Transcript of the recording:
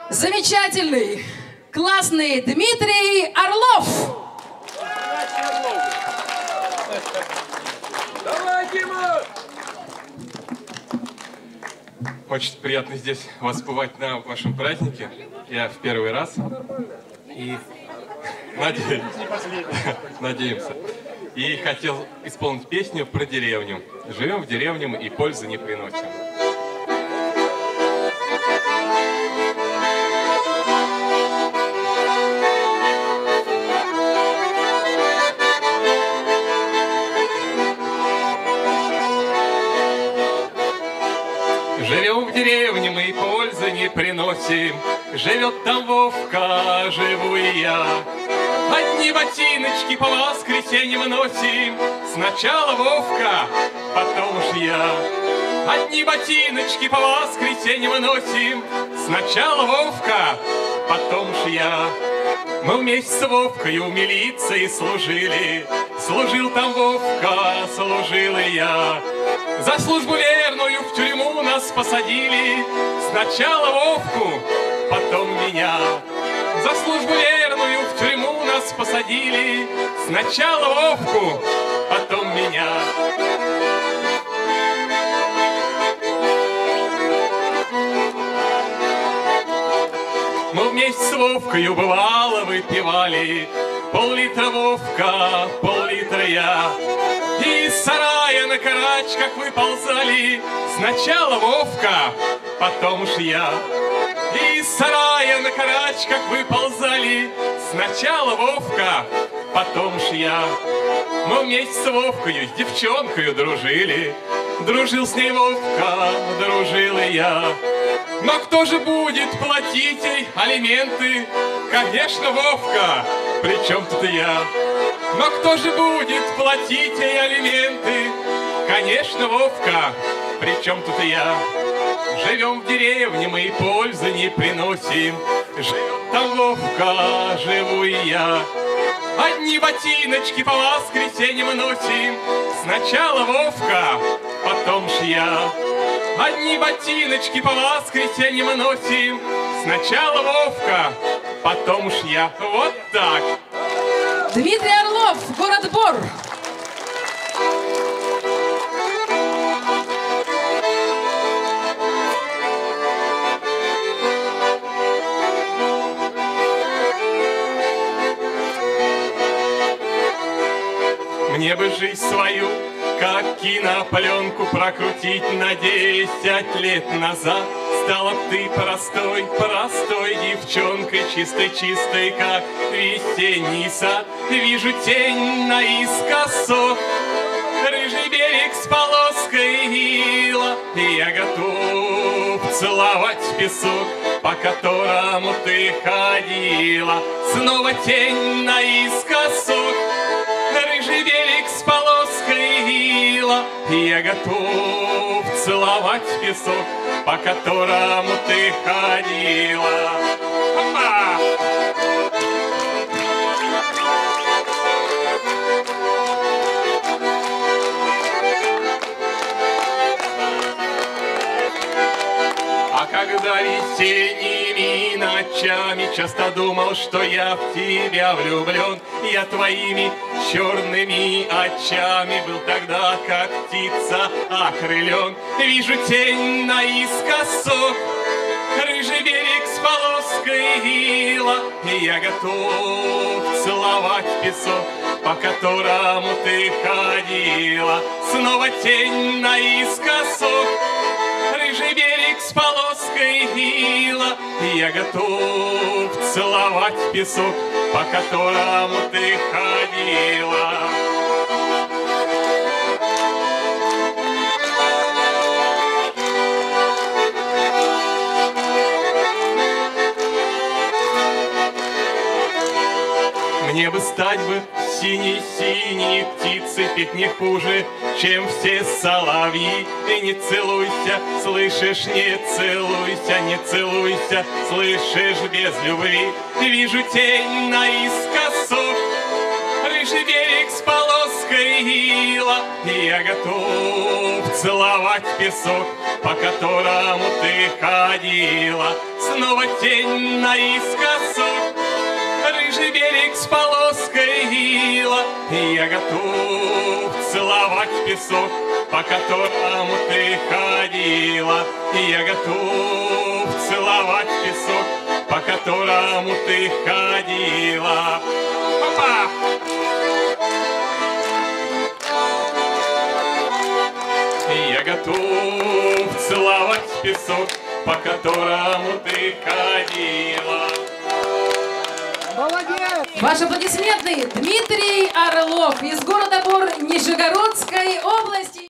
Замечательный, классный Дмитрий Орлов. Давай, Дима! Очень приятно здесь вас бывать на вашем празднике. Я в первый раз. И надеемся. И хотел исполнить песню про деревню. Живем в деревне мы и пользы не приносим. Живем в деревне мы и пользы не приносим. Живет там Вовка, живу и я. Одни ботиночки по воскресеньям носим. Сначала Вовка, потом уж я. Одни ботиночки по воскресеньям носим. Сначала Вовка, потом уж я. Мы вместе с Вовкой у милиции служили. Служил там Вовка, служил и я. За службу верную в тюрьму нас посадили. Сначала Вовку, потом меня. За службу верную в тюрьму нас посадили. Сначала Вовку, потом меня. Мы вместе с Вовкой бывало выпивали. Пол-литра Вовка, пол-литра я. И из сарая на карачках выползали. Сначала Вовка, потом уж я. И из сарая на карачках выползали. Сначала Вовка, потом уж я. Мы вместе с Вовкою, с девчонкою дружили. Дружил с ней Вовка, дружил и я. Но кто же будет платить ей алименты? Конечно, Вовка, при чем тут я? Но кто же будет платить ей алименты? Конечно, Вовка, при чем тут я? Живем в деревне, мы и пользы не приносим. Живет там Вовка, живу и я. Одни ботиночки по воскресеньям носим. Сначала Вовка, потом ж я. Одни ботиночки по воскресеньям носим. Сначала Вовка, потом уж я. Вот так. Дмитрий Орлов, город Бор. Мне бы жизнь свою, как кинопленку, прокрутить на 10 лет назад. Стала б ты простой, простой девчонкой, чистой-чистой, как весенний сад. Вижу тень наискосок, рыжий берег с полоской ила. Я готов целовать песок, по которому ты ходила. Снова тень наискосок, рыжий берег с полоской ила. Я готов целовать песок, по которому ты ходила. Опа! А когда весенними ночами часто думал, что я в тебя влюблен, я твоими черными очами был тогда, как птица окрылен. Вижу тень наискосок, рыжий берег с полоской ила. Я готов целовать песок, по которому ты ходила. Снова тень наискосок, рыжий берег с полоской ила. Я готов целовать песок, по которому ты ходила. Мне бы стать бы синей-синей птицей, петь не хуже, чем все соловьи. И не целуйся, слышишь, не целуйся, не целуйся, слышишь, без любви. Вижу тень наискосок, рыжий берег с полоской могила. Я готов целовать песок, по которому ты ходила. Снова тень наискосок, рыжий берег с полоской ила. Я готов целовать песок, по которому ты ходила. Я готов целовать песок, по которому ты ходила. Опа! Я готов целовать песок, по которому ты ходила. Молодец! Ваши аплодисменты. Дмитрий Орлов из города Бор Нижегородской области.